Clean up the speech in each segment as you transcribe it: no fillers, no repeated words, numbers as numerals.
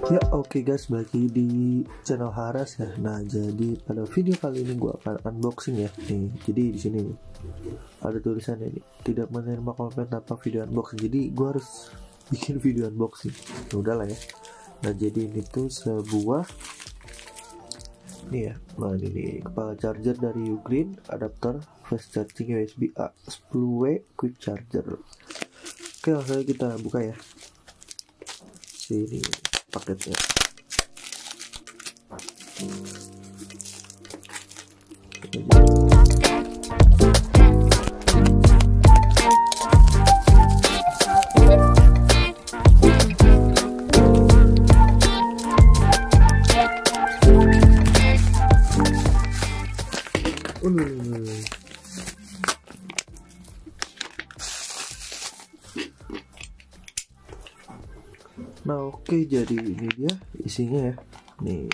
Ya oke guys, balik lagi di channel Haras ya. Nah jadi pada video kali ini gue akan unboxing ya. Nih jadi di sini nih ada tulisannya nih, tidak menerima komen tanpa video unboxing. Jadi gue harus bikin video unboxing. Ya udahlah ya. Nah jadi ini tuh sebuah nih ya. Nah ini nih, kepala charger dari Ugreen, adapter fast charging USB A 10W quick charger. Oke langsung aja kita buka ya. Sini paketnya. Nah oke, jadi ini dia isinya ya. Nih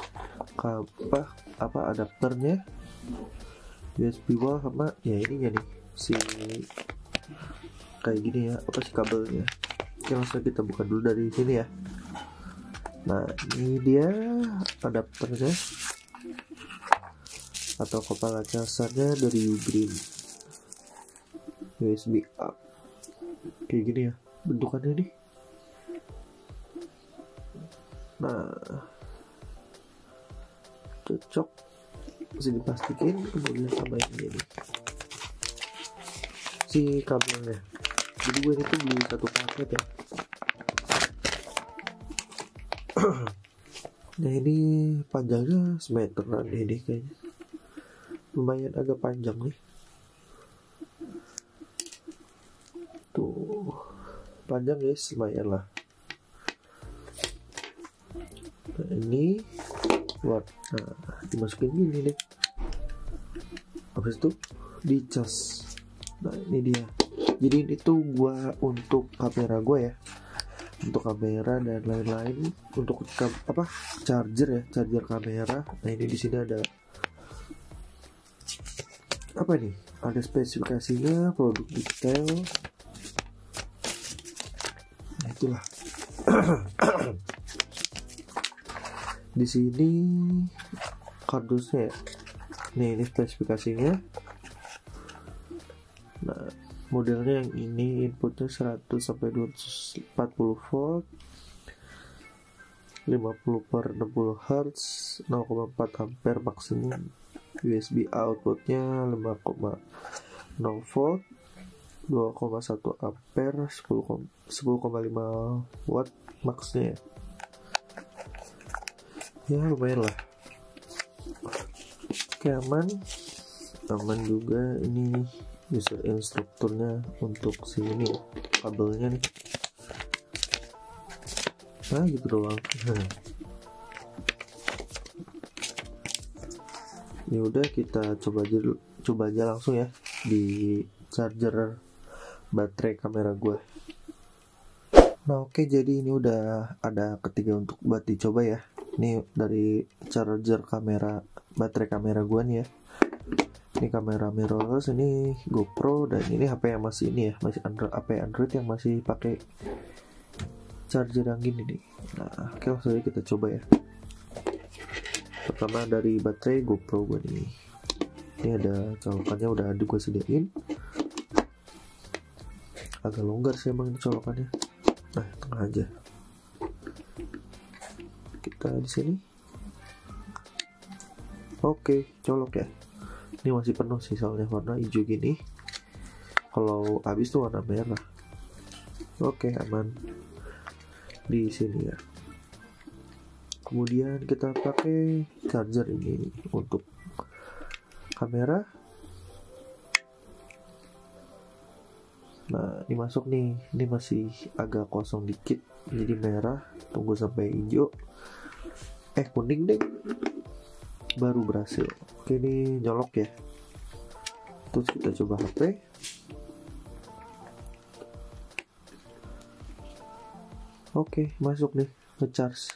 apa adapternya, USB wall sama ya ininya nih si kayak gini ya, apa sih kabelnya. Oke langsung kita buka dulu dari sini ya. Nah ini dia adapternya atau kepala chargernya dari Ugreen USB A, kayak gini ya bentukannya nih. Nah cocok, bisa dipastikan. Kemudian sama ini nih si kabelnya. Jadi gue ini tuh beli satu paket ya. Nah ini panjangnya semeteran ini kayaknya, lumayan agak panjang nih tuh, panjang guys, lumayan lah. Nah ini buat dimasukin gini nih, habis itu dicas. Nah ini dia, jadi ini tuh gua untuk kamera gua ya, untuk kamera dan lain-lain, untuk charger ya, charger kamera. Nah ini di sini ada apa nih, ada spesifikasinya, produk detail. Nah itulah. Di sini kardusnya ya. Nih ini spesifikasinya. Nah modelnya yang ini, inputnya 100 sampai 240 volt, 50 per 60 Hz, 0,4 ampere maksimum. USB outputnya 5,0 volt, 2,1 ampere, 10,5 watt maksnya ya, lumayan lah. Oke, aman juga. Ini user instrukturnya untuk sini ya, kabelnya nih. Nah gitu doang. Ya udah, kita coba aja langsung ya di charger baterai kamera gue. Nah oke, jadi ini udah ada ketiga untuk buat dicoba ya. Ini dari charger kamera, baterai kamera gue nih ya. Ini kamera mirrorless, ini GoPro, dan ini HP yang masih ini ya, masih Android yang masih pakai charger yang gini nih. Nah oke langsung aja kita coba ya. Pertama dari baterai GoPro gue nih, ini ada colokannya, udah ada gue sediain. Agak longgar sih emang ini colokannya. Nah tengah aja kita di sini. Oke, colok ya. Ini masih penuh sih soalnya, warna hijau gini. Kalau habis tuh warna merah. Oke, aman di sini ya. Kemudian kita pakai charger ini untuk kamera. Nah ini masuk nih, ini masih agak kosong dikit, jadi merah. Tunggu sampai hijau, kuning deh, baru berhasil. Oke ini nyolok ya. Terus kita coba HP. Oke masuk nih, ngecharge.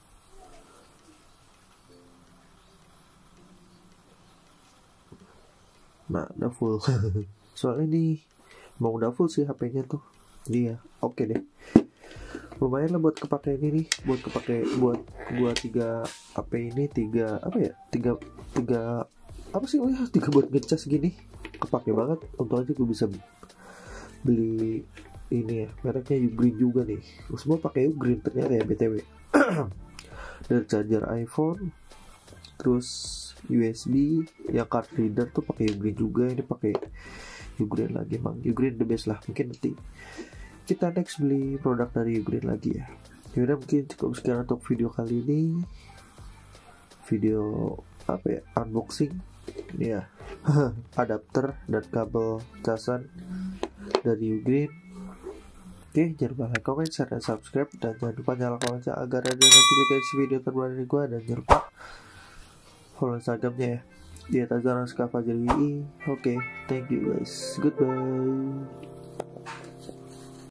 Nah udah full. Soalnya ini mau udah full sih HP-nya tuh. Jadi ya oke deh. lumayan lah buat kepake ini nih, buat gua 3 HP ini, 3 apa ya, 3 apa sih, oh ya 3 buat ngecas gini, kepake banget. Untung aja gue bisa beli ini ya, mereknya Ugreen juga nih. Semua pakai Ugreen ternyata ya, BTW. Dari charger iPhone, terus USB yang card reader tuh pakai Ugreen juga. Ini pakai Ugreen lagi, emang Ugreen the best lah. Mungkin nanti kita next beli produk dari Ugreen lagi ya. Yaudah, mungkin cukup sekian untuk video kali ini. Video apa ya, unboxing ini ya. Adapter dan kabel casan dari Ugreen. Oke, jangan lupa like, comment, share, dan subscribe. Dan jangan lupa nyalakan lonceng agar ada notifikasi video terbaru dari gue. Dan jangan lupa follow Instagramnya ya, di @azharan_fajar_wi. Oke, thank you guys, goodbye.